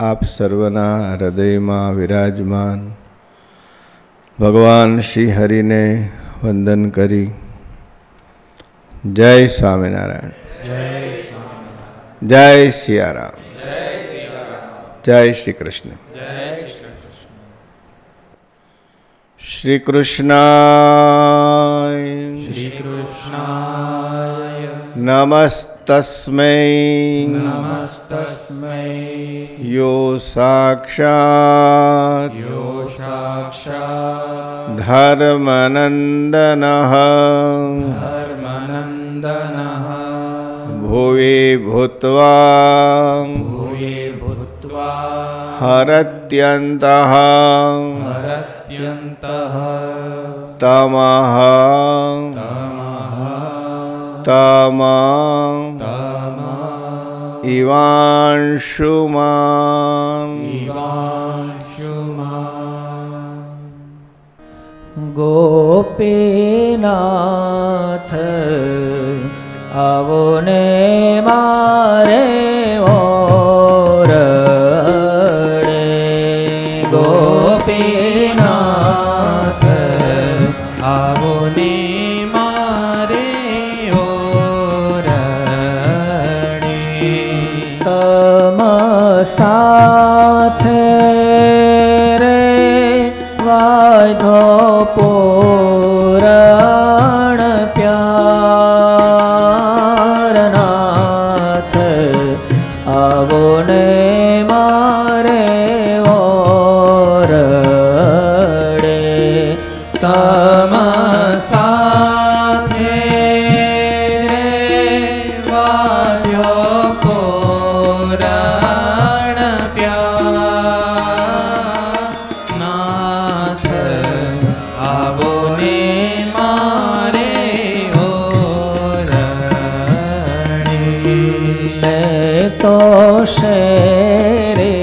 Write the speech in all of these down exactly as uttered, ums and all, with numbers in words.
આપ સર્વના હૃદયમાં વિરાજમાન ભગવાન શ્રી હરિને વંદન કરી જય સ્વામિનારાયણ, જય સિયારામ, જય શ્રી કૃષ્ણ. શ્રી કૃષ્ણાય શ્રી કૃષ્ણાય નમસ્તસ્મૈ નમસ્તસ્મૈ યો સાક્ષાત યો સાક્ષાત ધર્મનંદનઃ ધર્મનંદનઃ ભુવિ ભૂત્વા ભૂયે ભૂત્વા હરત્યંતઃ હરત્યંતઃ તમઃ તમઃ તમ તમ ઇવાંશુમાન ઇવાંશુમાન. ગોપીનાથ આવો ને મારે ઓરડે, ગોપીનાથ આવો ને મારે ઓરડે. તમ સાથે રે વાધો પુરાણ પ્યારનાથ આવો ને મારે ઓરડે. તમ સાથે વાદ્યો પુરાણ પ્યારનાથ આવો ને મારે ઓરડે. તો શેરે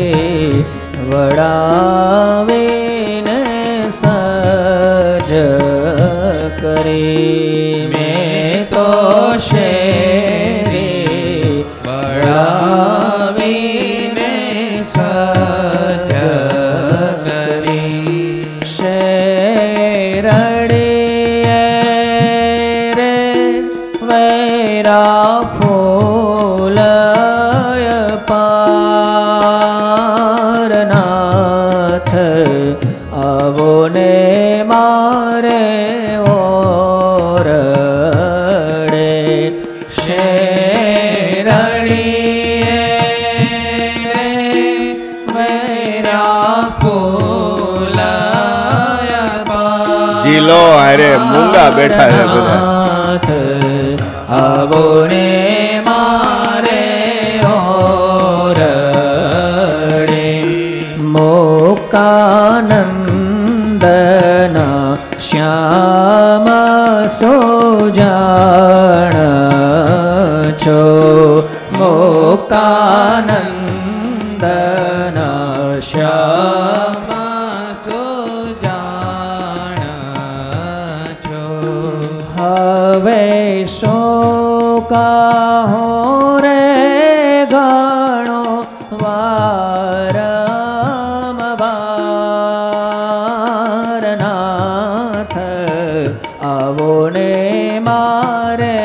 વડાવીને સજ કરી, મેં તો શેરી વડાવીને સજ કરી. શેરડીએ રે વૈરા ફૂલય પારનાથ આવો ને મારે ઓરડે. શેરડીએ રે વૈરા ફૂલય જીલો હારે મૂંગા બેઠા છે બધા. પારનાથ આવો ને મારે ઓરડે. મોકાનંદના શ્યામ સોજાણ છો, મોકાનંદના શ્યામ સુજાણ છો. હવે શોકાહો રે ગણો વારંવારનાથ આવો ને મારે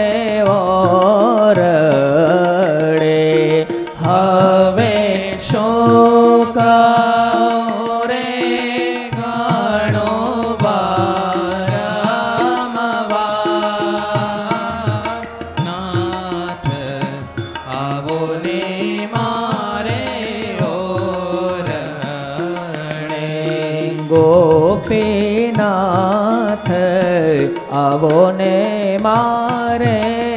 ઓરડે. હવે શોકા રે ગણો વારંવારનાથ આવો ને મારે ઓરડે. ગોપીનાથ આવો ને મારે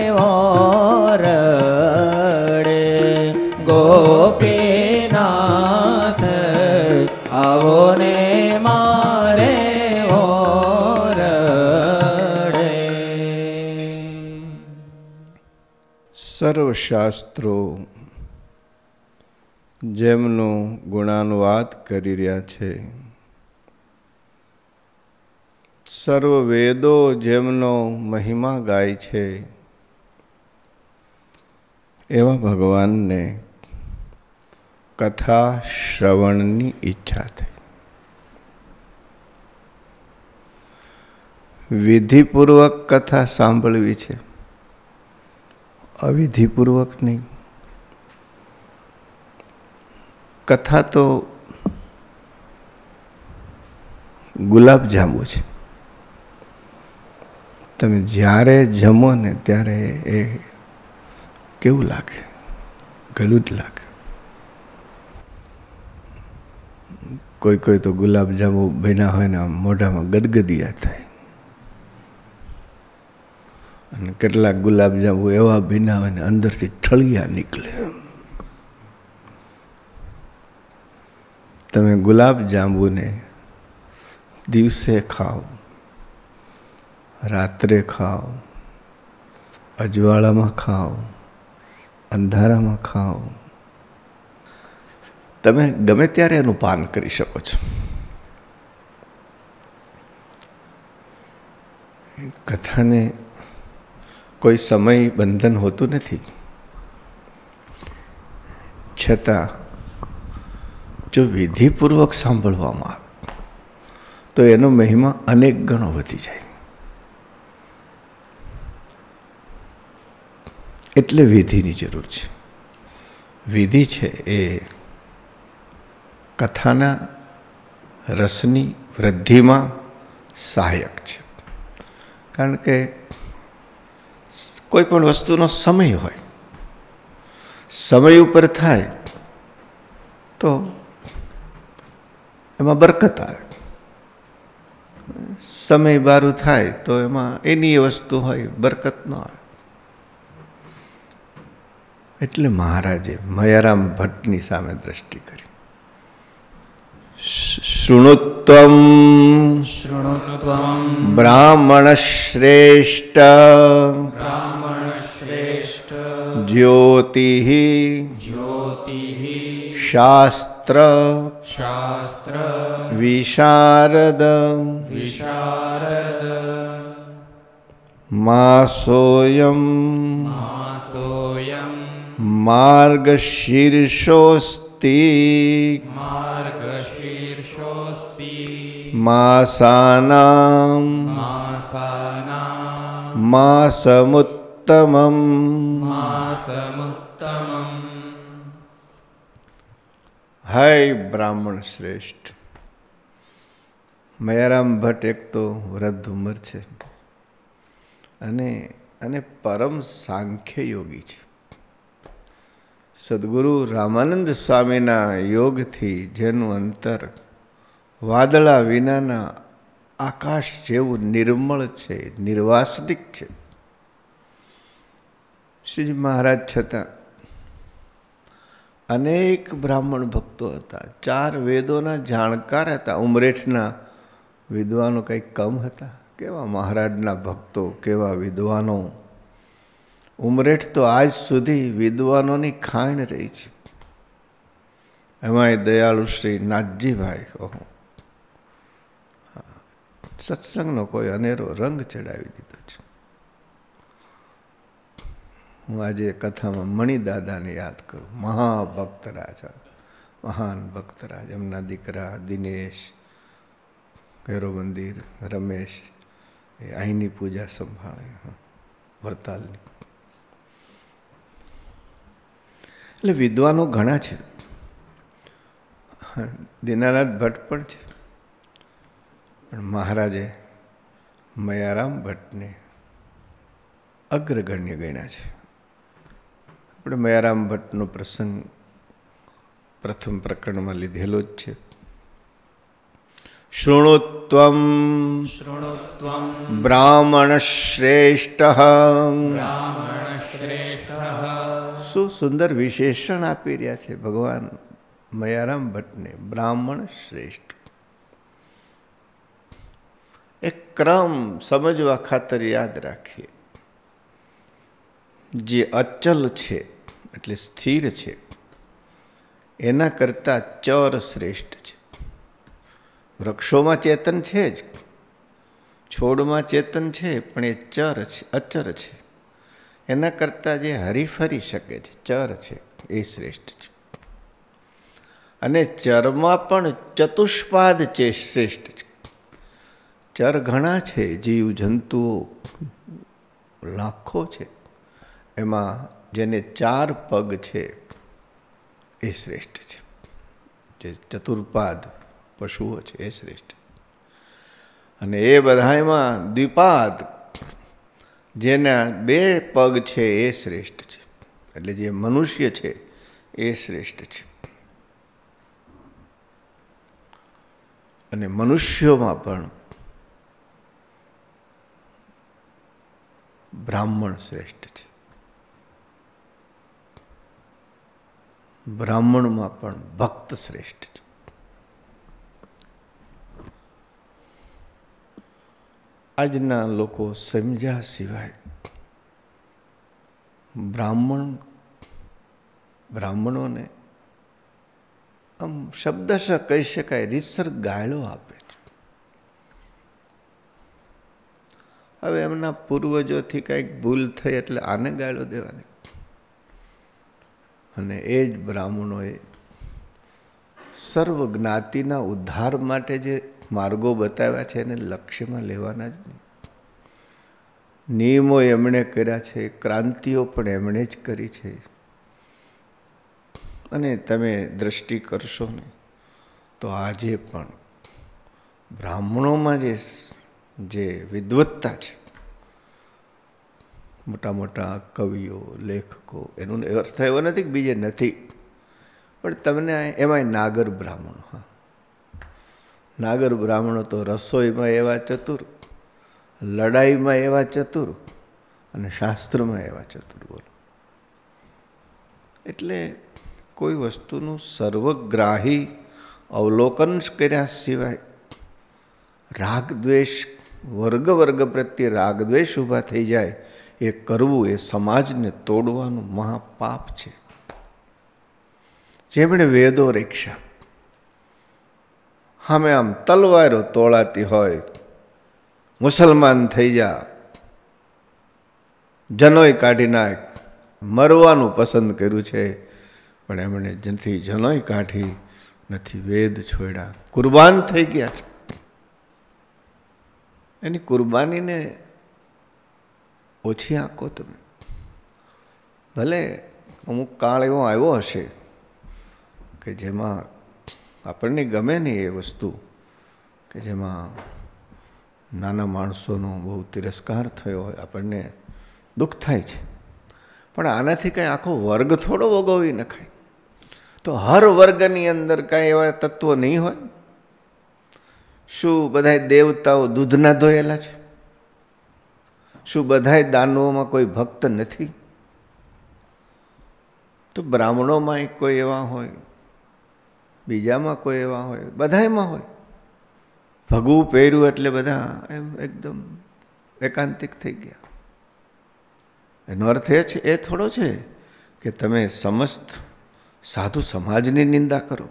ઓરડે. ગોપીનાથ આવો ને મારે ઓરડે. સર્વશાસ્ત્રો જેમનું ગુણાનુવાદ કરી રહ્યા છે, સર્વ વેદો જેમનો મહિમા ગાય છે, એવા ભગવાનને કથા શ્રવણની ઈચ્છા થઈ. વિધિપૂર્વક કથા સાંભળવી છે, અવિધિપૂર્વક નહીં. કથા તો ગુલાબ જાંબુ છે. તમે જ્યારે જમો ને ત્યારે એ કેવું લાગે? ગળું જ લાગે. કોઈ કોઈ તો ગુલાબ જાંબુ બન્યા હોય ને મોઢામાં ગદગદિયા થાય, અને કેટલાક ગુલાબ જાંબુ એવા બન્યા હોય ને અંદરથી ઠળિયા નીકળે. તમે ગુલાબ જાંબુને દિવસે ખાઓ, રાત્રે ખાઓ, અજવાળામાં ખાઓ, અંધારામાં ખાઓ, તમે ગમે ત્યારે એનું પાન કરી શકો છો. કથાને કોઈ સમય બંધન હોતું નથી. છતાં જો વિધિપૂર્વક સાંભળવામાં આવે તો એનો મહિમા અનેક ગણો વધી જાય. એટલે વિધિની જરૂર છે. વિધિ છે એ કથાના રસની વૃદ્ધિમાં સહાયક છે. કારણ કે કોઈ પણ વસ્તુનો સમય હોય, સમય ઉપર થાય તો એમાં બરકત આવે. સમય બારું થાય તો એમાં એની એ વસ્તુ હોય, બરકત ન આવે. એટલે મહારાજે મયારામ ભટ્ટની સામે દ્રષ્ટિ કરી. શૃણુત્વમ શૃણુત્વમ બ્રાહ્મણ શ્રેષ્ઠ બ્રાહ્મણ શ્રેષ્ઠ જ્યોતિ જ્યોતિ શાસ્ત્ર શાસ્ત્ર વિશારદ વિશારદ માસોયમ માસોયમ માર્ગશીર્ષોસ્તિ માર્ગશીર્ષોસ્તિ માસાનાં માસાનાં માસમુત્તમં માસમુત્તમં. હૈ બ્રાહ્મણ શ્રેષ્ઠ. મયારામ ભટ્ટ એક તો વૃદ્ધ ઉંમર છે અને અને પરમ સાંખ્ય યોગી છે. સદગુરુ રામાનંદ સ્વામીના યોગથી જેનું અંતર વાદળા વિનાના આકાશ જેવું નિર્મળ છે, નિર્વાસનિક છે. શ્રીજી મહારાજ છતાં અનેક બ્રાહ્મણ ભક્તો હતા, ચાર વેદોના જાણકાર હતા. ઉમરેઠના વિદ્વાનો કંઈક કમ હતા? કેવા મહારાજના ભક્તો, કેવા વિદ્વાનો! ઉમરેઠ તો આજ સુધી વિદ્વાનોની ખાણ રહી છે. એમાંય દયાળુ શ્રી નાથજીભાઈ, ઓહો, સત્સંગનો કોઈ અનેરો રંગ ચડાવી દીધો છે. હું આજે કથામાં મણિદાદાને યાદ કરું. મહાભક્તરાજ, મહાન ભક્તરાજ. એમના દીકરા દિનેશ, ભૈરવ મંદિર, રમેશ એ અહીંની પૂજા સંભાળે, વરતાલની. એટલે વિદ્વાનો ઘણા છે. દીનાનાથ ભટ્ટ પણ છે, પણ મહારાજે મયારામ ભટ્ટને અગ્રગણ્ય ગણ્યા છે. આપણે મયારામ ભટ્ટનો પ્રસંગ પ્રથમ પ્રકરણમાં લીધેલો જ છે. શૃણુત્વમ શૃણુત્વમ બ્રાહ્મણ શ્રેષ્ઠ. બ્રાહ્મણ શ્રેષ્ઠ. શું સુંદર વિશેષણ આપી રહ્યા છે ભગવાન મયારામ ભટ્ટને. બ્રાહ્મણ શ્રેષ્ઠ. એક ક્રમ સમજવા ખાતર યાદ રાખીએ. જે અચલ છે એટલે સ્થિર છે એના કરતાં ચર શ્રેષ્ઠ છે. વૃક્ષોમાં ચેતન છે જ, છોડમાં ચેતન છે, પણ એ ચર છે, અચર છે. એના કરતાં જે હરીફરી શકે છે, ચર છે, એ શ્રેષ્ઠ છે. અને ચરમાં પણ ચતુષ્પાદ છે શ્રેષ્ઠ છે. ચર ઘણા છે, જીવ જંતુઓ લાખો છે, એમાં જેને ચાર પગ છે એ શ્રેષ્ઠ છે. જે ચતુર્પાદ પશુઓ છે એ શ્રેષ્ઠ. અને એ બધામાં દ્વિપાદ જેના બે પગ છે એ શ્રેષ્ઠ છે. એટલે જે મનુષ્ય છે એ શ્રેષ્ઠ છે. અને મનુષ્યોમાં પણ બ્રાહ્મણ શ્રેષ્ઠ છે. બ્રાહ્મણમાં પણ ભક્ત શ્રેષ્ઠ છે. આજના લોકો સમજ્યા સિવાય બ્રાહ્મણ બ્રાહ્મણોને આમ શબ્દશ કહી શકાય રીતસર ગાળો આપે છે. હવે એમના પૂર્વજોથી કંઈક ભૂલ થઈ એટલે આને ગાળો દેવાની. અને એ જ બ્રાહ્મણોએ સર્વ જ્ઞાતિના ઉદ્ધાર માટે જે માર્ગો બતાવ્યા છે એને લક્ષ્યમાં લેવાના જ નહીં. નિયમો એમણે કર્યા છે, ક્રાંતિઓ પણ એમણે જ કરી છે. અને તમે દ્રષ્ટિ કરશો ને તો આજે પણ બ્રાહ્મણોમાં જે જે વિદ્વત્તા છે, મોટા મોટા કવિઓ લેખકો, એનો અર્થ એવો નથી કે બીજે નથી, પણ તમને એમાંય નાગર બ્રાહ્મણો, હા નાગર બ્રાહ્મણો તો રસોઈમાં એવા ચતુર, લડાઈમાં એવા ચતુર અને શાસ્ત્રમાં એવા ચતુર. બોલો, એટલે કોઈ વસ્તુનું સર્વગ્રાહી અવલોકન કર્યા સિવાય રાગ દ્વેષ, વર્ગ વર્ગ પ્રત્યે રાગ દ્વેષ ઊભા થઈ જાય એ કરવું એ સમાજને તોડવાનું મહાપાપ છે. જેમણે વેદો રેક્ષા, સામે આમ તલવારો તોળાતી હોય, મુસલમાન થઈ જા, જનોય કાઢી નાખ, મરવાનું પસંદ કર્યું છે, પણ એમણે નથી જનોય કાઢી, નથી વેદ છોડ્યા, કુરબાન થઈ ગયા છે. એની કુરબાનીને ઓછી આંકો તમે. ભલે અમુક કાળ એવો આવ્યો હશે કે જેમાં આપણને ગમે નહીં એ વસ્તુ, કે જેમાં નાના માણસોનો બહુ તિરસ્કાર થયો હોય, આપણને દુઃખ થાય છે. પણ આનાથી કંઈ આખો વર્ગ થોડો વગોવી નખાય. તો હર વર્ગની અંદર કાંઈ એવા તત્વો નહીં હોય? શું બધાય દેવતાઓ દૂધના ધોયેલા છે? શું બધાય દાનવોમાં કોઈ ભક્ત નથી? તો બ્રાહ્મણોમાં કોઈ એવા હોય, બીજામાં કોઈ એવા હોય, બધાયમાં હોય. ભગવું પહેર્યું એટલે બધા એમ એકદમ એકાંતિક થઈ ગયા. એનો અર્થ એ છે, એ થોડો છે કે તમે સમસ્ત સાધુ સમાજની નિંદા કરો.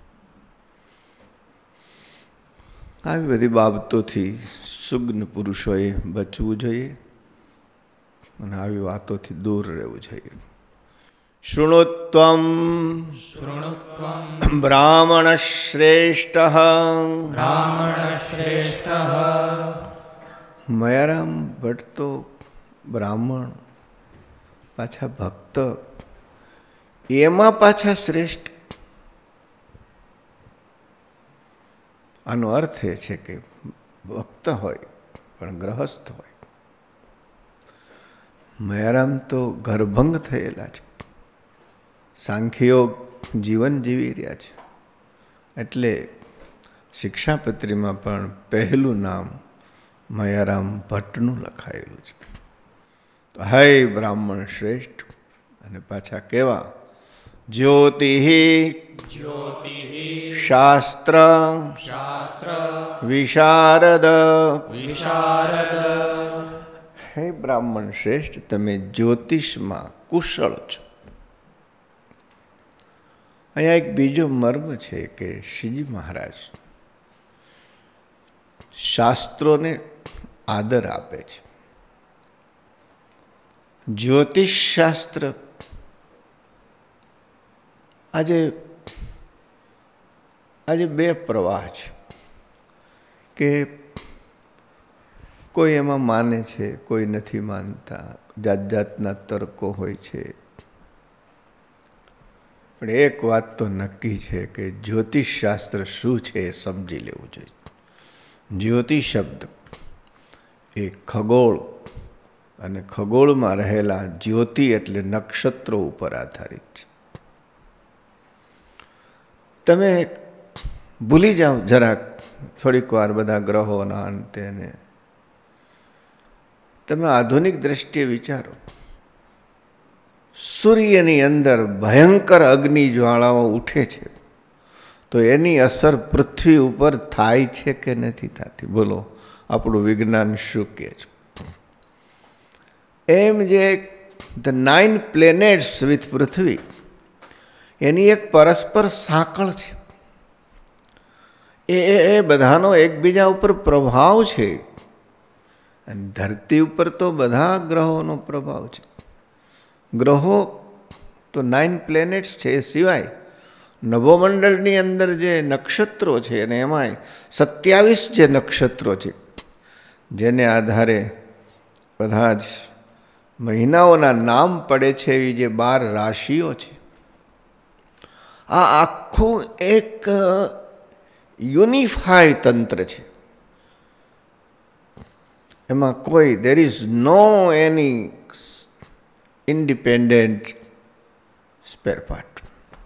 આવી બધી બાબતોથી સુગ્ન પુરુષોએ બચવું જોઈએ અને આવી વાતોથી દૂર રહેવું જોઈએ. શૃણુત્વમ શૃણુત્વમ બ્રાહ્મણ શ્રેષ્ઠ બ્રાહ્મણ શ્રેષ્ઠ. મયારામ ભટ્ટ તો બ્રાહ્મણ, પાછા ભક્ત, એમાં પાછા શ્રેષ્ઠ. આનો અર્થ એ છે કે ભક્ત હોય પણ ગ્રહસ્થ હોય. મયારામ તો ઘરભંગ થયેલા છે, સાંખ્યયોગ જીવન જીવી રહ્યા છે. એટલે શિક્ષાપત્રીમાં પણ પહેલું નામ મયારામ ભટ્ટનું લખાયેલું છે. તો હે બ્રાહ્મણ શ્રેષ્ઠ. અને પાછા કેવા? જ્યોતિ જ્યોતિ શાસ્ત્ર શાસ્ત્ર વિશારદ. વિશારદ. હે બ્રાહ્મણ શ્રેષ્ઠ, તમે જ્યોતિષમાં કુશળ છો. અહીંયા એક બીજો મર્મ છે કે શ્રીજી મહારાજ શાસ્ત્રોને આદર આપે છે. જ્યોતિષ શાસ્ત્ર આજે આજે બે પ્રવાહ છે કે કોઈ એમાં માને છે, કોઈ નથી માનતા, જાત જાતના તર્કો હોય છે. પણ એક વાત તો નક્કી છે કે જ્યોતિષ શાસ્ત્ર શું છે એ સમજી લેવું જોઈએ. જ્યોતિ શબ્દ એ ખગોળ અને ખગોળમાં રહેલા જ્યોતિ એટલે નક્ષત્રો ઉપર આધારિત છે. તમે ભૂલી જાઓ જરાક થોડીક વાર બધા ગ્રહોના અંતે ને તમે આધુનિક દ્રષ્ટિએ વિચારો, સૂર્યની અંદર ભયંકર અગ્નિ જ્વાળાઓ ઉઠે છે તો એની અસર પૃથ્વી ઉપર થાય છે કે નથી થતી? બોલો, આપણું વિજ્ઞાન શું કહે છે? એમ જે ધ નાઇન પ્લેનેટ્સ વિથ પૃથ્વી એની એક પરસ્પર સાંકળ છે. એ એ બધાનો એકબીજા ઉપર પ્રભાવ છે. અને ધરતી ઉપર તો બધા ગ્રહોનો પ્રભાવ છે. ગ્રહો તો નાઇન પ્લેનેટ્સ છે, એ સિવાય નભોમંડળની અંદર જે નક્ષત્રો છે અને એમાંય સત્યાવીસ જે નક્ષત્રો છે જેને આધારે બધા જ મહિનાઓના નામ પડે છે, એવી જે બાર રાશિઓ છે, આ આખું એક યુનિફાઈ તંત્ર છે. એમાં કોઈ there is no any independent spare part.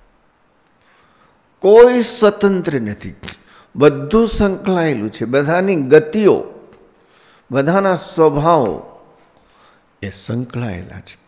કોઈ સ્વતંત્ર નથી, બધું સંકળાયેલું છે. બધાની ગતિઓ, બધાના સ્વભાવો એ સંકળાયેલા છે.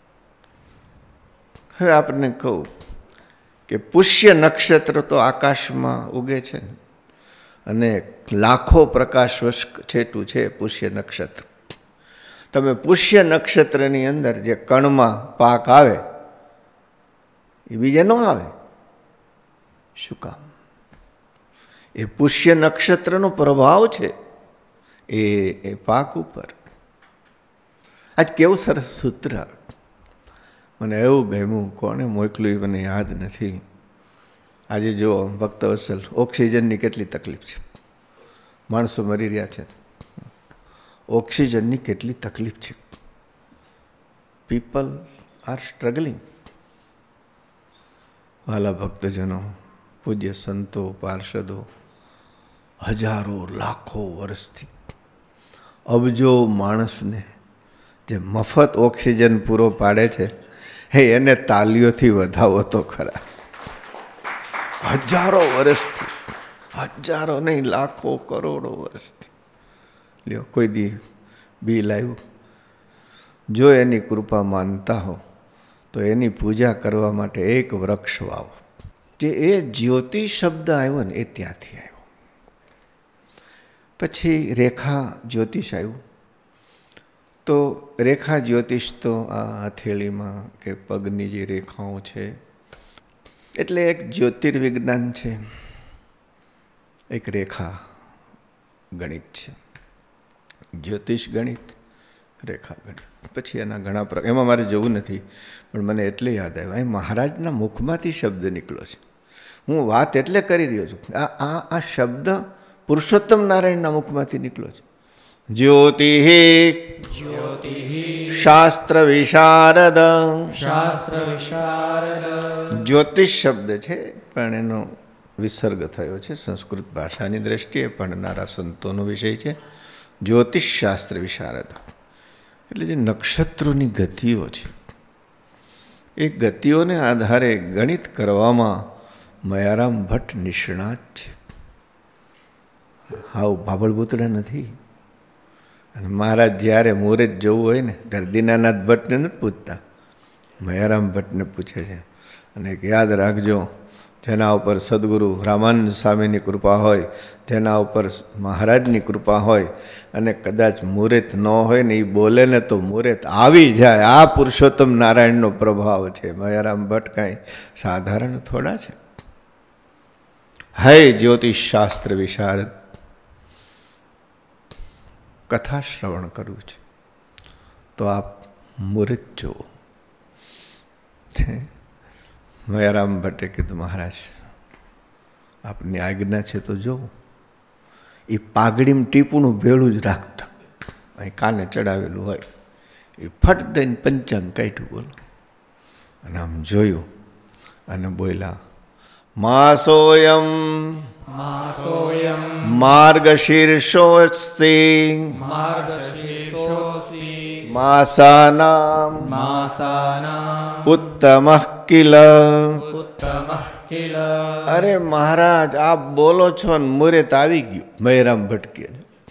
હવે આપણને કહું કે પુષ્ય નક્ષત્ર તો આકાશમાં ઉગે છે ને, અને લાખો પ્રકાશ વર્ષ છેટું છે પુષ્ય નક્ષત્ર. તમે પુષ્ય નક્ષત્રની અંદર જે કણમાં પાક આવે એ બીજે ન આવે. શું કામ? એ પુષ્ય નક્ષત્રનો પ્રભાવ છે એ એ પાક ઉપર. આજ કેવું સરસ સૂત્ર, મને એવું ગમ્યું, કોને મોકલ્યું મને યાદ નથી. આજે જો ભક્તવત્સલ, ઓક્સિજનની કેટલી તકલીફ છે, માણસો મરી રહ્યા છે. ઓક્સિજનની કેટલી તકલીફ છે. People are struggling. વાલા ભક્તજનો, પૂજ્ય સંતો, પાર્ષદો હજારો લાખો વર્ષથી અબજો માણસને જે મફત ઓક્સિજન પૂરો પાડે છે, હે એને તાલીઓથી વધાવો તો ખરા. હજારો વર્ષથી, હજારો નહીં લાખો કરોડો વર્ષથી. લ્યો, કોઈ દી બિલ આવ્યું, જો એની કૃપા માનતા હો તો એની પૂજા કરવા માટે એક વૃક્ષ વાવો. જે એ જ્યોતિ શબ્દ આવ્યો ને એ ત્યાંથી આવ્યો. પછી રેખા જ્યોતિષ આવ્યું. તો રેખા જ્યોતિષ તો આ હથેળીમાં કે પગની જે રેખાઓ છે એટલે એક જ્યોતિર્વિજ્ઞાન છે, એક રેખા ગણિત છે. જ્યોતિષ ગણિત, રેખા ગણિત. પછી એના ઘણા પ્રકાર, એમાં મારે જવું નથી, પણ મને એટલે યાદ આવ્યું, અહીં મહારાજના મુખમાંથી શબ્દ નીકળ્યો છે. હું વાત એટલે કરી રહ્યો છું, આ આ આ શબ્દ પુરુષોત્તમ નારાયણના મુખમાંથી નીકળ્યો છે. જ્યોતિ જ્યોતિ શાસ્ત્ર વિશારદ. શાસ્ત્ર વિશારદ. જ્યોતિષ શબ્દ છે પણ એનો વિસર્ગ થયો છે સંસ્કૃત ભાષાની દ્રષ્ટિએ ભણનારા સંતોનો વિષય છે. જ્યોતિષ શાસ્ત્ર વિશારદ એટલે જે નક્ષત્રોની ગતિઓ છે એ ગતિઓને આધારે ગણિત કરવામાં મયારામ ભટ્ટ નિષ્ણાત છે. હાવ ભાભળભૂતડા નથી. અને મહારાજ જ્યારે મુહૂર્ત જવું હોય ને ત્યારે દીનાનાથ ભટ્ટને નથી પૂછતા, મયારામ ભટ્ટને પૂછે છે. અને એક યાદ રાખજો, જેના ઉપર સદગુરુ રામાનંદ સ્વામીની કૃપા હોય, જેના ઉપર મહારાજની કૃપા હોય અને કદાચ મુહૂર્ત ન હોય ને એ બોલે ને તો મુહૂર્ત આવી જાય. આ પુરુષોત્તમ નારાયણનો પ્રભાવ છે. મયારામ ભટ્ટ કાંઈ સાધારણ થોડા છે. હે જ્યોતિષ શાસ્ત્ર વિશારદ, કથા શ્રવણ કરવું છે તો આપ મુહૂર્ત જુઓ. મયારામ ભટ્ટે કીધું, મહારાજ આપની આજ્ઞા છે તો જોવું. એ પાઘડીમાં ટીપુનું ભેળું જ રાખતા, અહીં કાને ચડાવેલું હોય, એ ફટ દઈને પંચાંગ કાઢ્યું, બોલો. અને આમ જોયું અને બોલ્યા, માસોયમ માસોયમ માર્ગશીર્ષોસ્તિ માર્ગશીર્ષોऽસ્તિ માસાનામ માસાનાં ઉત્તમઃ કિલ. ઉત્તમઃ કિલ. અરે મહારાજ, આપ બોલો છો ને મુહૂર્ત આવી ગયું. મહેરામ ભટકે,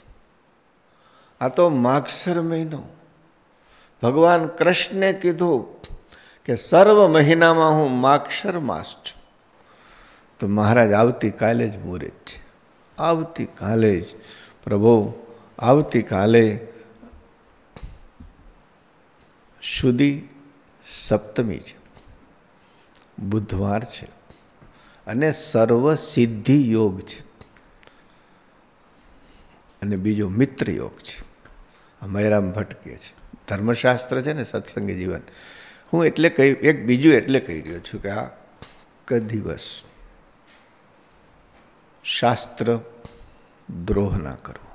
આ તો માગસર મહિનો. ભગવાન કૃષ્ણે કીધું કે સર્વ મહિનામાં હું માગસર માસ છું. તો મહારાજ આવતીકાલે જ મુહૂર્ત છે, આવતીકાલે જ પ્રભુ, આવતીકાલે સુધી સપ્તમી છે, બુધવાર છે, અને સર્વ સિદ્ધિ યોગ છે, અને બીજો મિત્ર યોગ છે. આ મયરામ ભટકે છે. ધર્મશાસ્ત્ર છે ને, સત્સંગી જીવન. હું એટલે કહી, એક બીજું એટલે કહી રહ્યો છું કે આ ક દિવસ શાસ્ત્ર દ્રોહ ના કરવો.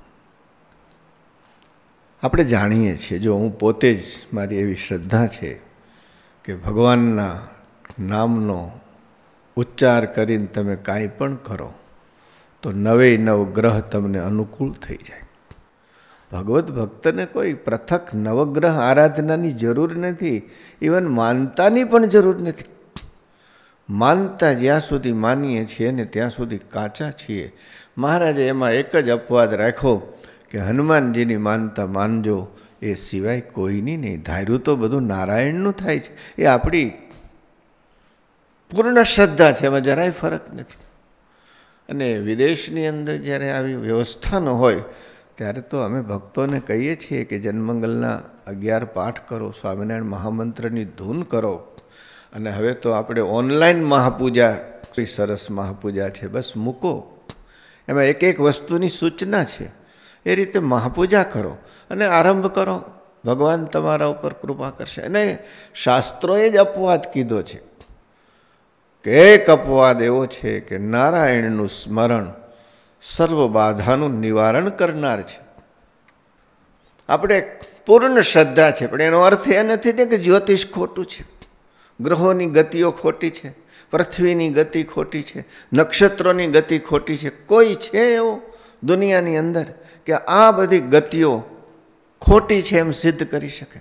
આપણે જાણીએ છીએ, જો હું પોતે જ, મારી એવી શ્રદ્ધા છે કે ભગવાનના નામનો ઉચ્ચાર કરીને તમે કાંઈ પણ કરો તો નવે નવ ગ્રહ તમને અનુકૂળ થઈ જાય. ભગવત ભક્તને કોઈ પૃથક નવગ્રહ આરાધનાની જરૂર નથી, ઇવન માનતાની પણ જરૂર નથી. માનતા જ્યાં સુધી માનીએ છીએ ને ત્યાં સુધી કાચા છીએ. મહારાજે એમાં એક જ અપવાદ રાખ્યો કે હનુમાનજીની માનતા માનજો, એ સિવાય કોઈની નહીં. ધાર્યું તો બધું નારાયણનું થાય છે, એ આપણી પૂર્ણ શ્રદ્ધા છે, એમાં જરાય ફરક નથી. અને વિદેશની અંદર જ્યારે આવી વ્યવસ્થા ન હોય ત્યારે તો અમે ભક્તોને કહીએ છીએ કે જન્મંગલના અગિયાર પાઠ કરો, સ્વામિનારાયણ મહામંત્રની ધૂન કરો. અને હવે તો આપણે ઓનલાઈન મહાપૂજા, સરસ મહાપૂજા છે, બસ મૂકો. એમાં એક એક વસ્તુની સૂચના છે, એ રીતે મહાપૂજા કરો અને આરંભ કરો. ભગવાન તમારા ઉપર કૃપા કરશે. અને શાસ્ત્રોએ જ અપવાદ કીધો છે કે એક અપવાદ એવો છે કે નારાયણનું સ્મરણ સર્વ બાધાનું નિવારણ કરનાર છે. આપણે પૂર્ણ શ્રદ્ધા છે, પણ એનો અર્થ એ નથી કે જ્યોતિષ ખોટું છે, ગ્રહોની ગતિઓ ખોટી છે, પૃથ્વીની ગતિ ખોટી છે, નક્ષત્રોની ગતિ ખોટી છે. કોઈ છે એવો દુનિયાની અંદર કે આ બધી ગતિઓ ખોટી છે એમ સિદ્ધ કરી શકે?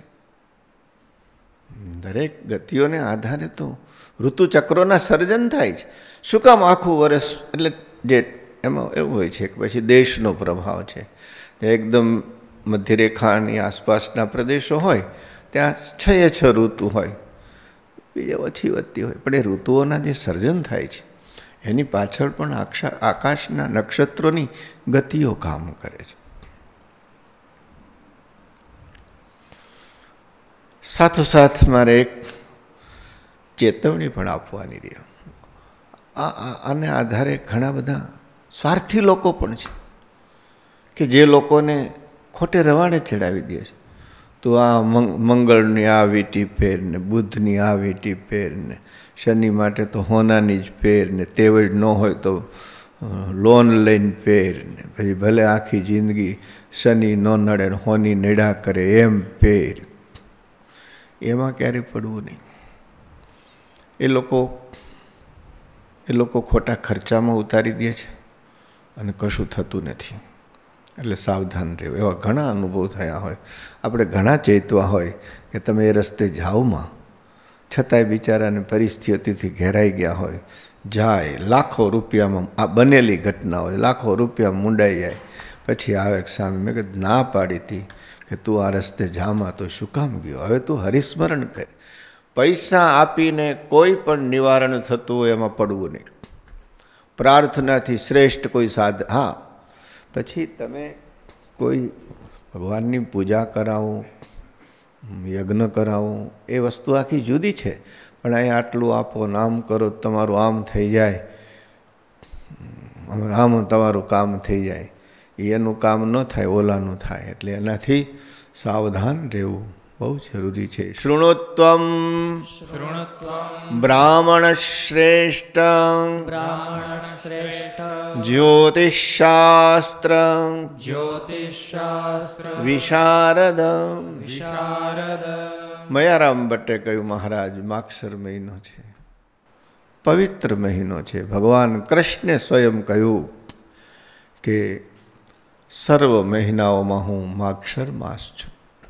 દરેક ગતિઓને આધારે તો ઋતુચક્રોના સર્જન થાય છે. શું કામ આખું વર્ષ? એટલે જે એમાં એવું હોય છે કે પછી દેશનો પ્રભાવ છે, એકદમ મધ્યરેખાની આસપાસના પ્રદેશો હોય ત્યાં છ એ છ ઋતુ હોય, બીજે ઓછી વધતી હોય, પણ એ ઋતુઓના જે સર્જન થાય છે એની પાછળ પણ આક્ષા આકાશના નક્ષત્રોની ગતિઓ કામ કરે છે. સાથોસાથ મારે એક ચેતવણી પણ આપવાની રહી. આ આને આધારે ઘણા બધા સ્વાર્થી લોકો પણ છે કે જે લોકોને ખોટે રવાડે ચડાવી દે છે. તો આ મંગળની આ વીંટી પહેર ને, બુધની આ વીંટી પહેર ને, શનિ માટે તો હોનાની જ પહેર ને, તેવડ ન હોય તો લોન લઈને પહેર ને, પછી ભલે આખી જિંદગી શનિ ન નડે હોની નડ્યા કરે એમ પહેર. એમાં ક્યારે પડવું નહીં. એ લોકો એ લોકો ખોટા ખર્ચામાં ઉતારી દે છે અને કશું થતું નથી. એટલે સાવધાન રહેવું. એવા ઘણા અનુભવ થયા હોય, આપણે ઘણા ચેતવા હોય કે તમે એ રસ્તે જાઓમાં, છતાંય બિચારાને પરિસ્થિતિથી ઘેરાઈ ગયા હોય, જાય લાખો રૂપિયામાં, આ બનેલી ઘટના હોય, લાખો રૂપિયા મુંડાઈ જાય, પછી આવે સામે. મેં કીધું ના પાડી હતી કે તું આ રસ્તે જામાં તો શું કામ ગયો? હવે તું હરિસ્મરણ કર. પૈસા આપીને કોઈ પણ નિવારણ થતું હોય એમાં પડવું નહીં. પ્રાર્થનાથી શ્રેષ્ઠ કોઈ સાધ, હા પછી તમે કોઈ ભગવાનની પૂજા કરાવો, યજ્ઞ કરાવો, એ વસ્તુ આખી જુદી છે. પણ અહીં આટલું આપો, નામ કરો, તમારું આમ થઈ જાય, આમ તમારું કામ થઈ જાય, એનું કામ ન થાય, ઓલાનું થાય. એટલે એનાથી સાવધાન રહેવું બહુ જરૂરી છે. શૃણોત્વમ શૃણુત્વમ બ્રાહ્મણ શ્રેષ્ઠ બ્રાહ્મણ શ્રેષ્ઠ જ્યોતિષશાસ્ત્ર જ્યોતિષશાસ્ત્ર વિશારદ. વિશારદ. મયારામ ભટ્ટે કહ્યું, મહારાજ માગશર મહિનો છે, પવિત્ર મહિનો છે. ભગવાન કૃષ્ણે સ્વયં કહ્યું કે સર્વ મહિનાઓમાં હું માગશર માસ છું.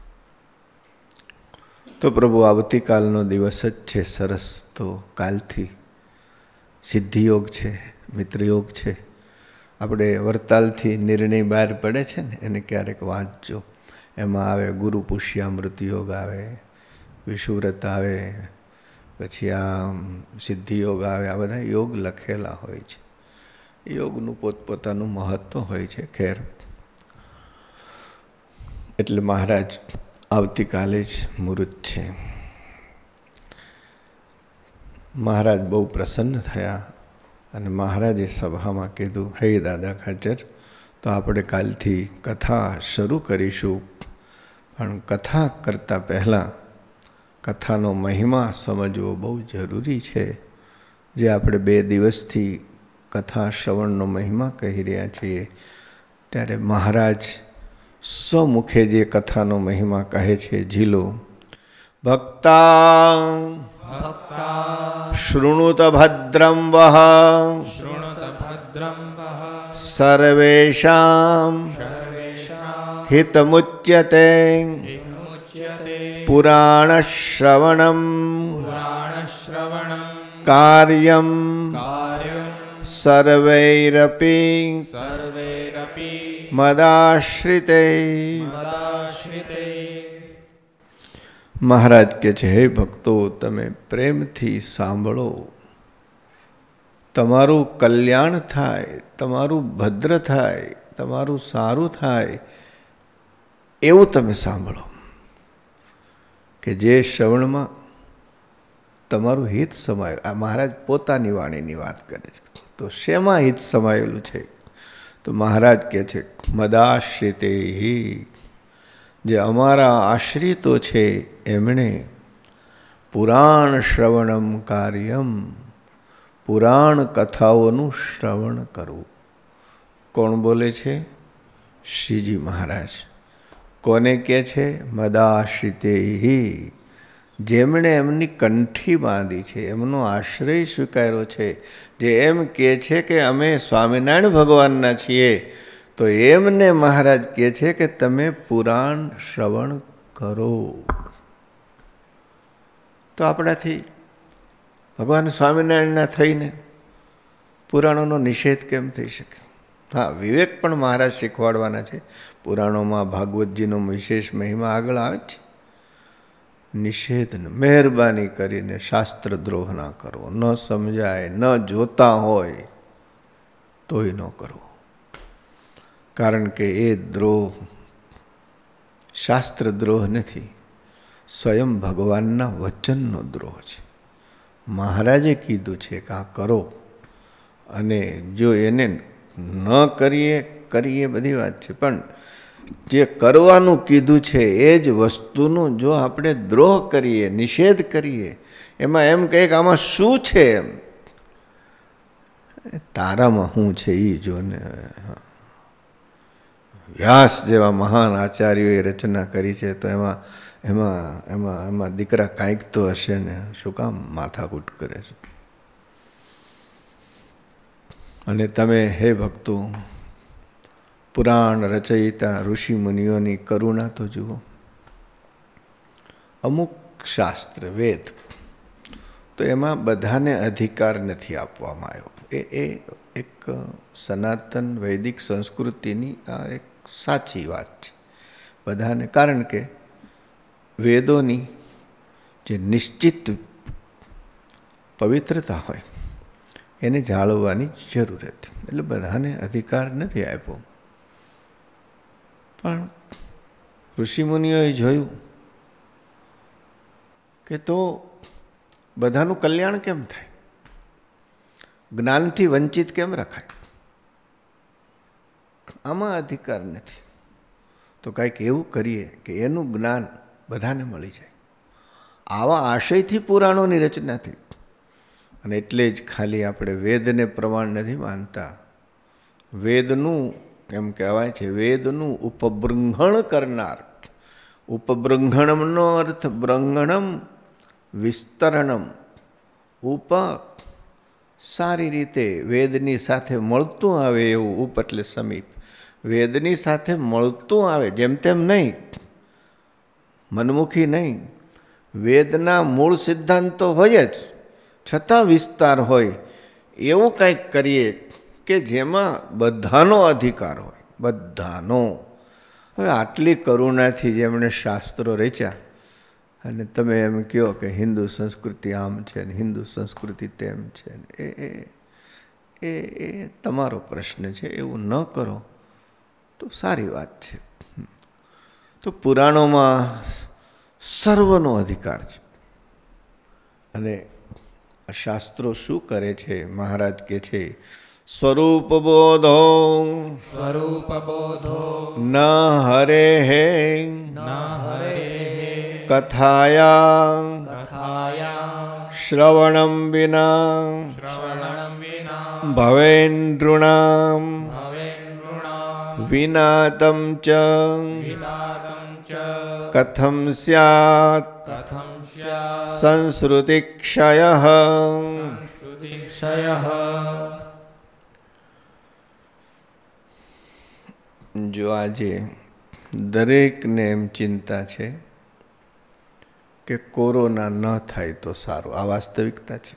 તો પ્રભુ આવતીકાલનો દિવસ જ છે સરસ. તો કાલથી સિદ્ધિયોગ છે, મિત્રયોગ છે. આપણે વરતાલથી નિર્ણય બહાર પડે છે ને, એને ક્યારેક વાંચજો. એમાં આવે ગુરુ પુષ્યામૃત યોગ આવે, વિષુવ્રત આવે, પછી આ સિદ્ધિયોગ આવે. આ બધા યોગ લખેલા હોય છે. યોગનું પોતપોતાનું મહત્વ હોય છે. ખેર, એટલે મહારાજ આવતીકાલે જ મુહૂર્ત છે. મહારાજ બહુ પ્રસન્ન થયા અને મહારાજે સભામાં કીધું, હે દાદા ખાચર, તો આપણે કાલથી કથા શરૂ કરીશું. પણ કથા કરતાં પહેલાં કથાનો મહિમા સમજવો બહુ જરૂરી છે. જે આપણે બે દિવસથી કથા શ્રવણનો મહિમા કહી રહ્યા છીએ, ત્યારે મહારાજ સ્વમુખે જે કથાનો મહિમા કહે છે, ઝીલો. ભક્તા ભક્તા શૃણુત ભદ્રમ વહ શૃણુત ભદ્રમ વઃ સર્વેષાં સર્વેષાં હિતમુચ્યતે વિમુચ્યતે પુરાણશ્રવણમ પુરાણશ્રવણં કાર્યમ કાર્યં સર્વૈરપી સર્વૈરપી મદાશ્રિતે. મદાશ્રિતે. મહારાજ કે છે, હે ભક્તો, તમે પ્રેમથી સાંભળો. તમારું કલ્યાણ થાય, તમારું ભદ્ર થાય, તમારું સારું થાય એવું તમે સાંભળો. કે જે શ્રવણમાં તમારું હિત સમાયેલું. આ મહારાજ પોતાની વાણીની વાત કરે છે. તો શેમાં હિત સમાયેલું છે? તો મહારાજ કહે છે, મદાશ્રિતે. જે અમારા આશ્રિતો છે એમણે પુરાણ શ્રવણમ કાર્યમ, પુરાણ કથાઓનું શ્રવણ કરવું. કોણ બોલે છે? શ્રીજી મહારાજ. કોને કહે છે? મદાશ્રિતે. જેમણે એમની કંઠી બાંધી છે, એમનો આશ્રય સ્વીકાર્યો છે, જે એમ કહે છે કે અમે સ્વામિનારાયણ ભગવાનના છીએ, તો એમને મહારાજ કહે છે કે તમે પુરાણ શ્રવણ કરો. તો આપણાથી ભગવાન સ્વામિનારાયણના થઈને પુરાણોનો નિષેધ કેમ થઈ શકે? હા, વિવેક પણ મહારાજ શીખવાડવાના છે. પુરાણોમાં ભાગવતજીનો વિશેષ મહિમા આગળ આવે છે. નિષેધ, મહેરબાની કરીને શાસ્ત્ર દ્રોહ ના કરવો. ન સમજાય, ન જોતા હોય તોય ન કરવો. કારણ કે એ દ્રોહ શાસ્ત્ર દ્રોહ નથી, સ્વયં ભગવાનના વચનનો દ્રોહ છે. મહારાજે કીધું છે કે આ કરો, અને જો એને ન કરીએ કરીએ બધી વાત છે, પણ જે કરવાનું કીધું છે એ જ વસ્તુનો જો આપણે દ્રોહ કરીએ, નિષેધ કરીએ, એમાં એમ કહે કે આમાં શું છે, એમ તારામાં શું છે એ જો ને. વ્યાસ જેવા મહાન આચાર્યોએ રચના કરી છે, તો એમાં એમાં એમાં એમાં દીકરા કાંઈક તો હશે ને. શું કામ માથાકૂટ કરે છે? અને તમે હે ભક્તો, પુરાણ રચયિતા ઋષિ મુનિઓની કરુણા તો જુઓ. અમુક શાસ્ત્ર વેદ તો એમાં બધાને અધિકાર નથી આપવામાં આવ્યો. એ એ એક સનાતન વૈદિક સંસ્કૃતિની આ એક સાચી વાત છે. બધાને, કારણ કે વેદોની જે નિશ્ચિત પવિત્રતા હોય એને જાળવવાની જરૂર હતી, એટલે બધાને અધિકાર નથી આપ્યો. પણ ઋષિમુનિઓએ જોયું કે તો બધાનું કલ્યાણ કેમ થાય, જ્ઞાનથી વંચિત કેમ રખાય, આમાં અધિકાર નથી. તો કાંઈક એવું કરીએ કે એનું જ્ઞાન બધાને મળી જાય. આવા આશયથી પુરાણોની રચના થઈ. અને એટલે જ ખાલી આપણે વેદને પ્રમાણ નથી માનતા. વેદનું એમ કહેવાય છે, વેદનું ઉપબ્રંહણ કરનાર. ઉપબ્રંહણમનો અર્થ બ્રંહણમ વિસ્તરણમ. ઉપ સારી રીતે વેદની સાથે મળતું આવે એવું, ઉપ એટલે સમીપ, વેદની સાથે મળતું આવે, જેમ તેમ નહીં, મનમુખી નહીં. વેદના મૂળ સિદ્ધાંતો હોય જ, છતાં વિસ્તાર હોય એવું કંઈક કરીએ કે જેમાં બધાનો અધિકાર હોય, બધાનો. હવે આટલી કરુણાથી જેમણે શાસ્ત્રો રચ્યા અને તમે એમ કહો કે હિન્દુ સંસ્કૃતિ આમ છે ને હિન્દુ સંસ્કૃતિ તેમ છે ને, એ એ એ તમારો પ્રશ્ન છે. એવું ન કરો તો સારી વાત છે. તો પુરાણોમાં સર્વનો અધિકાર છે. અને શાસ્ત્રો શું કરે છે? મહારાજ કે છે સ્વરૂપ બોધો સ્વરૂપ બોધો ન હરે હે ન હરે કથાયા કથાયા શ્રવણમ વિના શ્રવણમ વિના ભવેન્દ્રુણામ ભવેન્દ્રુણામ વિનાતમ ચ વિનાદં ચ કથમ સ્યાત કથં સ્યાત્ સંસ્કૃતિક્ષયઃ. સંસ્કૃતિક્ષયઃ. જો આજે દરેકને એમ ચિંતા છે કે કોરોના ન થાય તો સારું, આ વાસ્તવિકતા છે.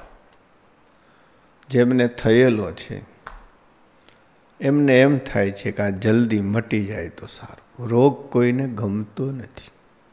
જેમને થયેલો છે એમને એમ થાય છે કે આ જલ્દી મટી જાય તો સારું. રોગ કોઈને ગમતો નથી.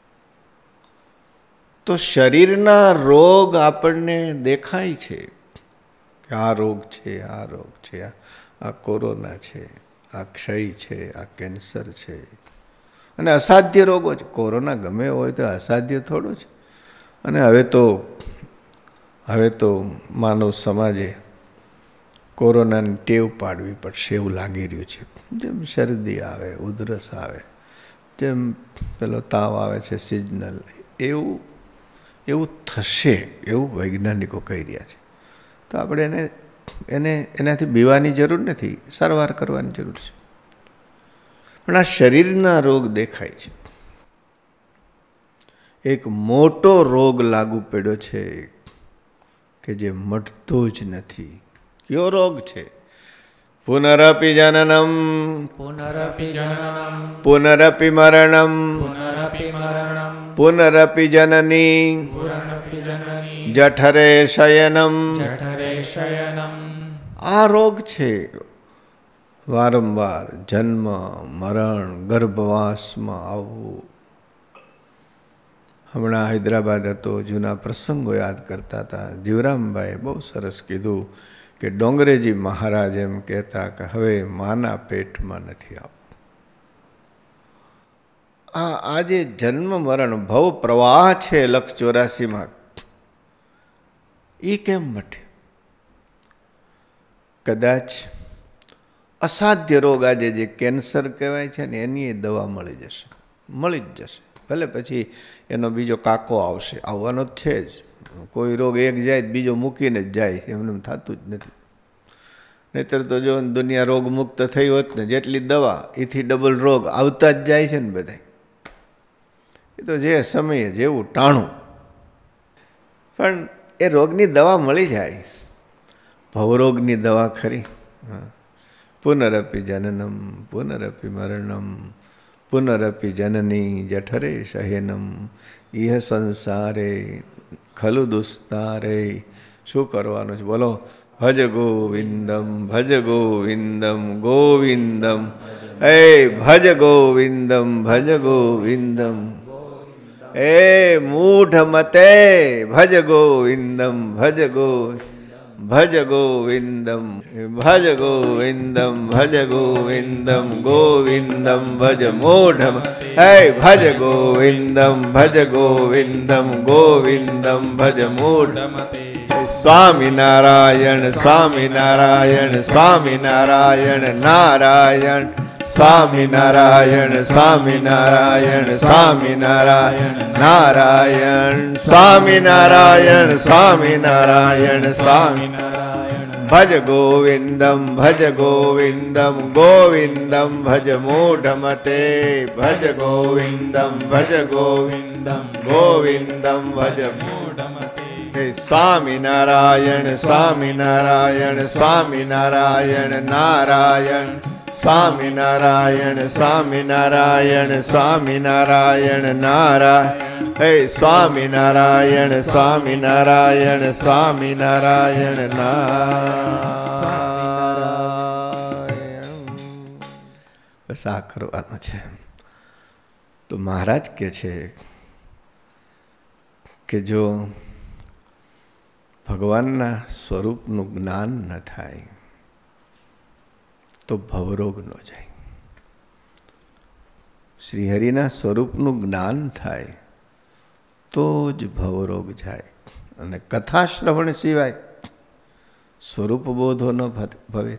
તો શરીરના રોગ આપણને દેખાય છે કે આ રોગ છે, આ રોગ છે, આ કોરોના છે, આ ક્ષય છે, આ કેન્સર છે. અને અસાધ્ય રોગો છે. કોરોના ગમે હોય તો અસાધ્ય થોડો છે. અને હવે તો હવે તો માનવ સમાજે કોરોનાની ટેવ પાડવી પડશે એવું લાગી રહ્યું છે. જેમ શરદી આવે, ઉધરસ આવે, જેમ પેલો તાવ આવે છે સિઝનલ, એવું એવું થશે એવું વૈજ્ઞાનિકો કહી રહ્યા છે. તો આપણે એને એને એનાથી બીવાની જરૂર નથી, સારવાર કરવાની જરૂર છે. પણ આ શરીરના રોગ દેખાય છે. એક મોટો રોગ લાગુ પડ્યો છે કે જે મટતો જ નથી. કયો રોગ છે? પુનરપી જનનમ પુનરપી જનનમ પુનરપી મરણમ પુનરપી મરણમ પુનરપી જનની પુનરપી જનની જઠરે શયનમ. જઠરે શયનમ. આ રોગ છે. વારંવાર જન્મ મરણ ગર્ભવાસમાં આવવું. હમણાં હૈદરાબાદ હતો, જૂના પ્રસંગો યાદ કરતા હતા. જીવરામભાઈએ બહુ સરસ કીધું કે ડોંગરેજી મહારાજ એમ કહેતા કે હવે માના પેટમાં નથી આવવું. આ આજે જન્મ મરણ ભવ પ્રવાહ છે લક્ષ ચોરાસીમાં, એ કેમ મટે? કદાચ અસાધ્ય રોગ આજે જે કેન્સર કહેવાય છે ને એની દવા મળી જશે, મળી જ જશે. ભલે પછી એનો બીજો કાકો આવશે, આવવાનો જ છે જ. કોઈ રોગ એક જાય બીજો મૂકીને જ જાય, એમને થતું જ નથી. નહીતર તો જો દુનિયા રોગ મુક્ત થઈ હોત ને, જેટલી દવા એથી ડબલ રોગ આવતા જ જાય છે ને બધા. એ તો જે સમયે જેવું ટાણું. પણ એ રોગની દવા મળી જાય. ભવરોગની દવા ખરી. હા, પુનરપી જનનમ પુનરપી મરણમ પુનરપી જનની જઠરે શયનમ ઇહ સંસારે ખલુ દુસ્તારે. શું કરવાનું છે બોલો? ભજ ગોવિંદમ ભજ ગોવિંદમ ગોવિંદમ. એ ભજ ગોવિંદમ ભજ ગોવિંદમ. એ મૂઢ મતે ભજ ગોવિંદમ ભજ ગોવિંદમ ભજ ગોવિંદમ ભજ ગોવિંદમ ભજ ગોવિંદમ ગોવિંદમ ભજ મૂઢમ. હે ભજ ગોવિંદમ ભજ ગોવિંદમ ગોવિંદમ ભજ મૂઢમ. સ્વામિનારાયણ સ્વામિનારાયણ સ્વામિનારાયણ નારાયણ સ્વામિનારાયણ સ્વામિનારાયણ સ્વામિનારાયણ નારાયણ સ્વામિનારાયણ સ્વામિનારાયણ સ્વામિનારાયણ ભજ ગોવિંદમ ભજ ગોવિંદમ ગોવિંદમ ભજ મૂઢમતે ભજ ગોવિંદમ ભજ ગોવિંદમ ગોવિંદમ ભજ મૂઢમતે સ્વામિનારાયણ સ્વામિનારાયણ સ્વામિનારાયણ નારાયણ સ્વામિનારાયણ સ્વામિનારાયણ સ્વામિનારાયણ નારાયણ હે સ્વામિનારાયણ સ્વામિનારાયણ સ્વામિનારાયણ નારાયણ. બસ આ કરવાનું છે. તો મહારાજ કે છે કે જો ભગવાનના સ્વરૂપનું જ્ઞાન ન થાય તો ભવરોગ ન જાય. શ્રીહરિના સ્વરૂપનું જ્ઞાન થાય તો જ ભવરોગ જાય. અને કથા શ્રવણ સિવાય સ્વરૂપ બોધો ન ભવે.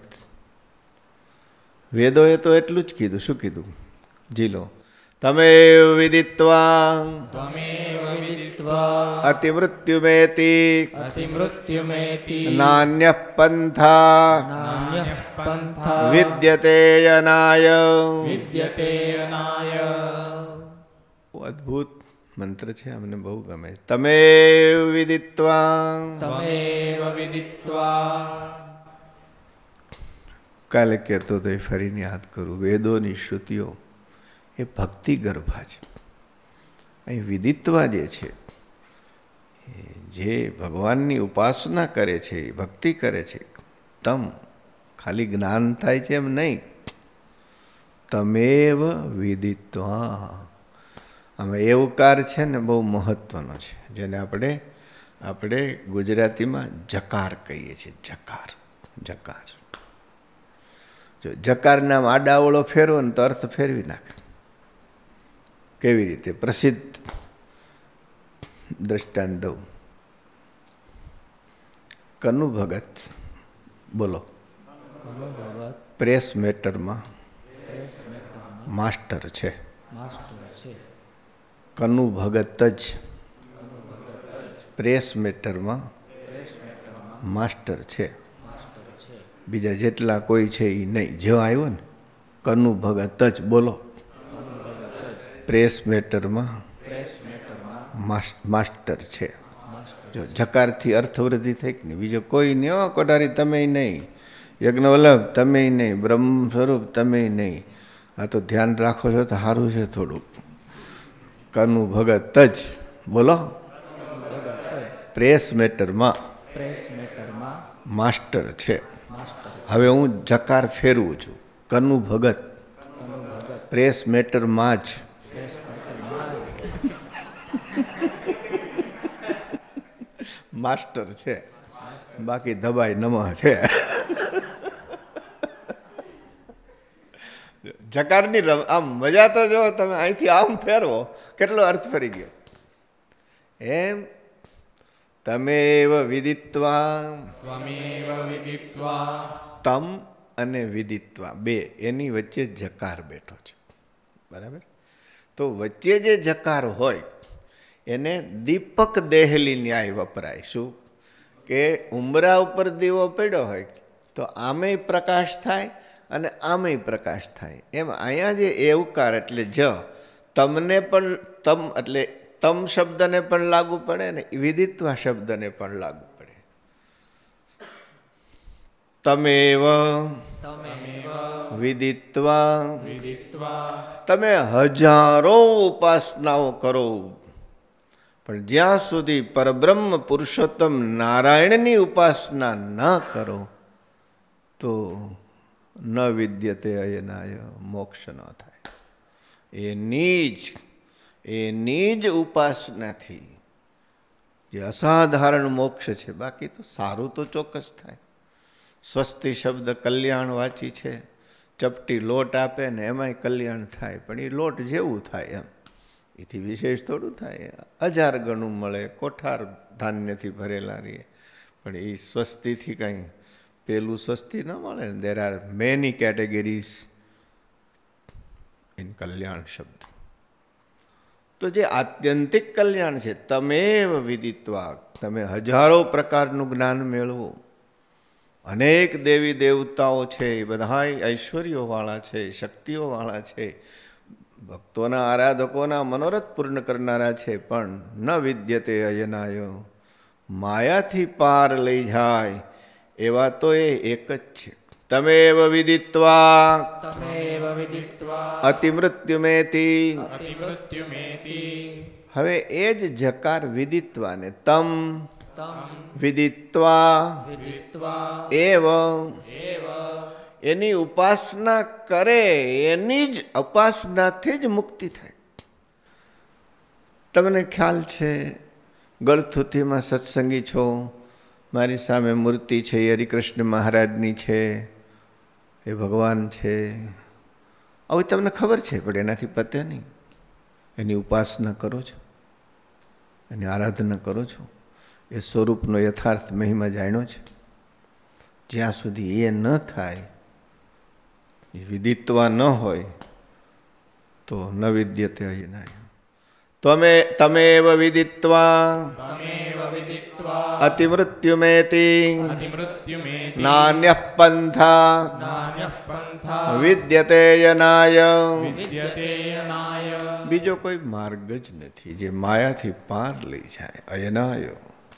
વેદોએ તો એટલું જ કીધું. શું કીધું? જીલો તમે વિદિત્વા ત્વમેવ વિદિત્વા અતિમૃત્યુમેતિ અતિમૃત્યુમેતિ નાન્યઃ પંથા નાન્યઃ પંથા વિદ્યતે યનાય. વિદ્યતે અનાય. અદ્ભુત મંત્ર છે, અમને બહુ ગમે. તમે વિદિત્વા ત્વમેવ વિદિત્વા. કાલે કહેતો તો એ ફરીને યાદ કરું. વેદોની શ્રુતિઓ એ ભક્તિ ગર્ભા છે. અહીં વિદિત્વા જે છે, જે ભગવાનની ઉપાસના કરે છે, ભક્તિ કરે છે, તમ ખાલી જ્ઞાન થાય છે એમ નહીં. તમેવ વિદિત્વા. આમાં એવકાર છે ને બહુ મહત્વનો છે, જેને આપણે આપણે ગુજરાતીમાં જકાર કહીએ છીએ. જકાર જકાર જો જકારના આડાવળો ફેરવો ને તો અર્થ ફેરવી નાખે. કેવી રીતે? પ્રસિદ્ધ દ્રષ્ટાંત દઉં. કનુ ભગત બોલો પ્રેસ મેટરમાં માસ્ટર છે. કનુ ભગત જ પ્રેસ મેટરમાં માસ્ટર છે. બીજા જેટલા કોઈ છે એ નહીં. જો આવ્યો ને કનુ ભગત જ બોલો પ્રેસ મેટરમાં માસ્ટર છે. જો જકારથી અર્થવૃદ્ધિ થઈ કે નહીં, બીજો કોઈ નહીં. હો કોઠારી તમે નહીં, યજ્ઞવલ્લભ તમે નહીં, બ્રહ્મ સ્વરૂપ તમે નહીં. આ તો ધ્યાન રાખો છો તો સારું છે થોડુંક. કનુ ભગત જ બોલો પ્રેસ મેટરમાં માસ્ટર છે. હવે હું જકાર ફેરવું છું. કનુ ભગત પ્રેસ મેટરમાં જ માસ્ટર છે, બાકી દબાઈ નમઃ છે. જકારની આમ મજા તો જો તમે અહીંથી આમ ફેરવો કેટલો અર્થ ફરી ગયો. એમ તમેવ વિદિત્વા. ત્વમેવ વિદિત્વા. તમ અને વિદિત્વા બે એની વચ્ચે જકાર બેઠો છે. બરાબર? તો વચ્ચે જે જકાર હોય એને દીપક દેહલી ન્યાય વપરાય. શું કે ઉંબરા ઉપર દીવો પડ્યો હોય તો આમેય પ્રકાશ થાય અને આમેય પ્રકાશ થાય. એમ અહીંયા જે એવકાર એટલે જ તમને પણ તમ એટલે તમ શબ્દને પણ લાગુ પડે ને વિદિત્વા શબ્દને પણ લાગુ પડે. તમેવ વિદિત્વા. વિદિત્વા. તમે હજારો ઉપાસનાઓ કરો પણ જ્યાં સુધી પરબ્રહ્મ પુરુષોત્તમ નારાયણની ઉપાસના ન કરો તો ન વિદ્યતે અયનાય, મોક્ષ ન થાય. એની જ એની જ ઉપાસનાથી જે અસાધારણ મોક્ષ છે. બાકી તો સારું તો ચોક્કસ થાય. સ્વસ્તિ શબ્દ કલ્યાણ વાંચી છે. ચપટી લોટ આપે ને એમાંય કલ્યાણ થાય, પણ એ લોટ જેવું થાય એમ, એથી વિશેષ થોડું થાય. હજાર ગણું મળે, કોઠાર ધાન્યથી ભરેલા રહીએ, પણ એ સ્વસ્તિથી કંઈ પેલું સ્વસ્તિ ન મળે. There are many categories in કલ્યાણ શબ્દ. તો જે આત્યંતિક કલ્યાણ છે, તમેવ વિદિત્વા, તમે હજારો પ્રકારનું જ્ઞાન મેળવો. અનેક દેવી દેવતાઓ છે, એ બધા ઐશ્વર્યોવાળા છે, શક્તિઓવાળા છે, ભક્તોના આરાધકોના મનોરથ પૂર્ણ કરનારા છે, પણ ન વિદ્યતે અયનાય, માયાથી પાર લઈ જાય એવા તો એ એક જ છે. તમેવ વિદિત્વા તમેવ વિદિત્વા અતિમૃત્યુમેતિ. અતિમૃત્યુમેતિ. હવે એ જ જકાર વિદિત્વાને તમ તમ વિદિત્વા વિદિત્વા એવ, એવ એની ઉપાસના કરે, એની જ ઉપાસનાથી જ મુક્તિ થાય. તમને ખ્યાલ છે, ગળથુથીમાં સત્સંગી છો, મારી સામે મૂર્તિ છે, એ હરિકૃષ્ણ મહારાજની છે, એ ભગવાન છે, આવું તમને ખબર છે, પણ એનાથી પતે નહીં. એની ઉપાસના કરો છો, એની આરાધના કરો છો, એ સ્વરૂપનો યથાર્થ મહિમા જાણ્યો છે. જ્યાં સુધી એ ન થાય, એ વિદિત્વા ન હોય, તો ન વિદ્યતે અયનાય. તમે તમેવ વિદિત્વા તમેવ વિદિત્વા અતિમૃત્યુમેતિ અતિમૃત્યુમેતિ નાન્યઃ પંથા નાન્યઃ પંથા વિદ્યતે યનાય. વિદ્યતે યનાય. બીજો કોઈ માર્ગ જ નથી જે માયાથી પાર લઈ જાય. અયનાય,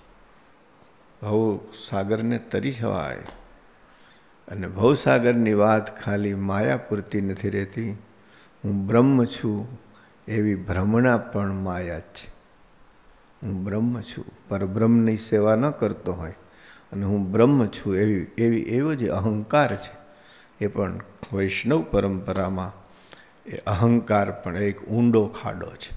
ભવ સાગરને તરી જવાય. અને ભવસાગરની વાત ખાલી માયા પૂરતી નથી રહેતી. હું બ્રહ્મ છું એવી ભ્રમણા પણ માયા જ છે. હું બ્રહ્મ છું, પરબ્રહ્મની સેવા ન કરતો હોય અને હું બ્રહ્મ છું એવી એવી એવો જે અહંકાર છે, એ પણ વૈષ્ણવ પરંપરામાં એ અહંકાર પણ એક ઊંડો ખાડો છે.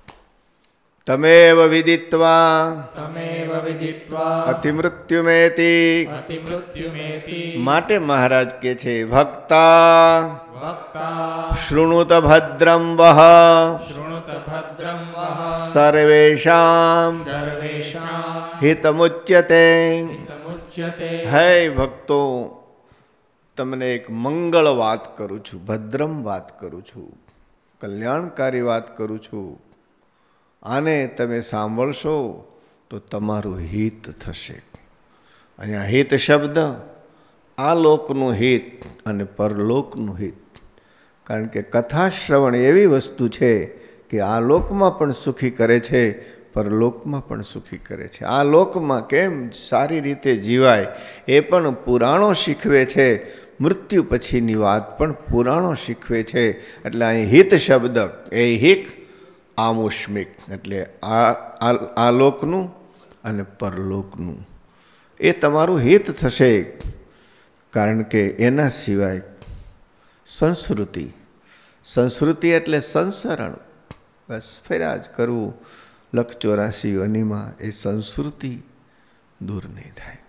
તમેવ વિદિત્વા તમેવ વિદિત્વા અતિમૃત્યુમેતિ. અતિમૃત્યુમેતિ. માટે મહારાજ કે છે, ભક્તા ભક્તા શૃણુત ભદ્રમ વહ શૃણુત ભદ્રમ વઃ સર્વેષાં સર્વેષાં હિતમુચ્યતે. હિતમુચ્યતે. હે ભક્તો, તમને એક મંગળ વાત કરું છું, ભદ્રમ વાત કરું છું, કલ્યાણકારી વાત કરું છું. આને તમે સાંભળશો તો તમારું હિત થશે. અહીંયા હિત શબ્દ આ લોકનું હિત અને પરલોકનું હિત. કારણ કે કથા શ્રવણ એવી વસ્તુ છે કે આ લોકમાં પણ સુખી કરે છે, પરલોકમાં પણ સુખી કરે છે. આ લોકમાં કેમ સારી રીતે જીવાય એ પણ પુરાણો શીખવે છે. મૃત્યુ પછીની વાત પણ પુરાણો શીખવે છે. એટલે અહીં હિત શબ્દ એ હિક આમુષ્મિક, એટલે આ આ લોકનું અને પરલોકનું એ તમારું હિત થશે. કારણ કે એના સિવાય સંસ્કૃતિ, સંસ્કૃતિ એટલે સંસરણ, બસ ફેરા જ કરવું લખ ચોરાસી યોનીમાં, એ સંસ્કૃતિ દૂર નહીં થાય.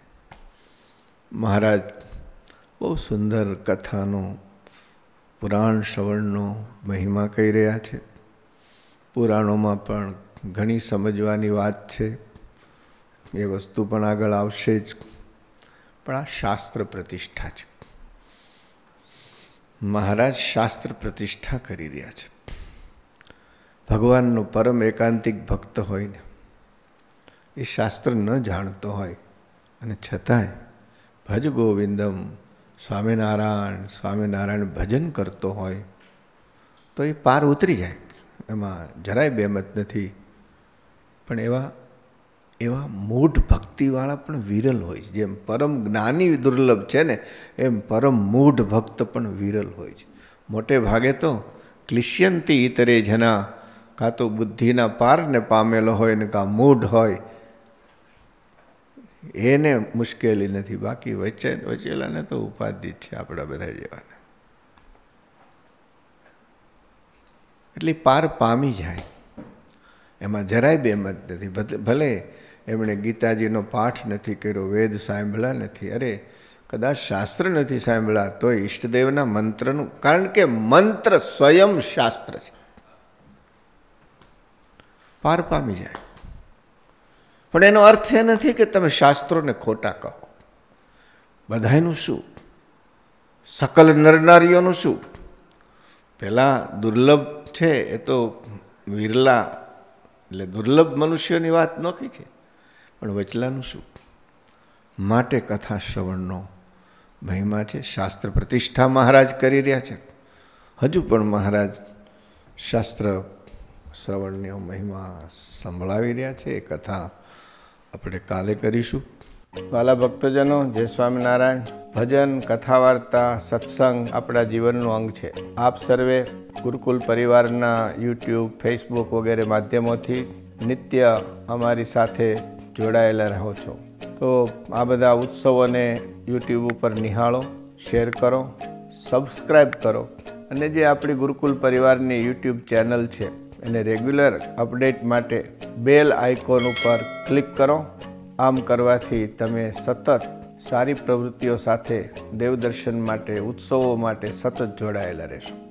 મહારાજ બહુ સુંદર કથાનો, પુરાણ શ્રવણનો મહિમા કહી રહ્યા છે. પુરાણોમાં પણ ઘણી સમજવાની વાત છે, એ વસ્તુ પણ આગળ આવશે જ. પણ આ શાસ્ત્ર પ્રતિષ્ઠા છે. મહારાજ શાસ્ત્ર પ્રતિષ્ઠા કરી રહ્યા છે. ભગવાનનો પરમ એકાંતિક ભક્ત હોય ને, એ શાસ્ત્ર ન જાણતો હોય અને છતાંય ભજ ગોવિંદમ સ્વામિનારાયણ સ્વામિનારાયણ ભજન કરતો હોય તો એ પાર ઉતરી જાય, એમાં જરાય બેમત નથી. પણ એવા એવા મૂઢ ભક્તિવાળા પણ વિરલ હોય છે. જેમ પરમ જ્ઞાની દુર્લભ છે ને, એમ પરમ મૂઢ ભક્ત પણ વિરલ હોય છે. મોટે ભાગે તો ક્લિશ્યંતી ઇતરે જના, કાં તો બુદ્ધિના પારને પામેલો હોય ને કાં મૂઢ હોય, એને મુશ્કેલી નથી. બાકી વચ્ચે વચેલાને તો ઉપાધિ જ છે આપણા બધા જેવાને. એટલે પાર પામી જાય, એમાં જરાય બેમત નથી. ભલે એમણે ગીતાજીનો પાઠ નથી કર્યો, વેદ સાંભળ્યા નથી, અરે કદાચ શાસ્ત્ર નથી સાંભળ્યા, તોય ઈષ્ટદેવના મંત્રનું, કારણ કે મંત્ર સ્વયં શાસ્ત્ર છે, પાર પામી જાય. પણ એનો અર્થ એ નથી કે તમે શાસ્ત્રોને ખોટા કહો. બધાયનું શું, સકલ નરનારીઓનું શું, પહેલાં દુર્લભ છે એ તો વિરલા એટલે દુર્લભ મનુષ્યોની વાત નોખી છે, પણ વચલાનું શું? માટે કથા શ્રવણનો મહિમા છે. શાસ્ત્ર પ્રતિષ્ઠા મહારાજ કરી રહ્યા છે. હજુ પણ મહારાજ શાસ્ત્ર શ્રવણનો મહિમા સંભળાવી રહ્યા છે. એ કથા આપણે કાલે કરીશું. વાલા ભક્તજનો, જય સ્વામિનારાયણ. ભજન, કથા વાર્તા, સત્સંગ આપણા જીવનનું અંગ છે. આપ સર્વે ગુરુકુલ પરિવારના યુટ્યુબ, ફેસબુક વગેરે માધ્યમોથી નિત્ય અમારી સાથે જોડાયેલા રહો છો. તો આ બધા ઉત્સવોને યુટ્યુબ ઉપર નિહાળો, શેર કરો, સબસ્ક્રાઈબ કરો, અને જે આપણી ગુરુકુલ પરિવારની યુટ્યુબ ચેનલ છે એને રેગ્યુલર અપડેટ માટે બેલ આઇકોન ઉપર ક્લિક કરો. આમ કરવાથી તમે સતત સારી પ્રવૃત્તિઓ સાથે દેવદર્શન માટે, ઉત્સવો માટે સતત જોડાયેલા રહેશો.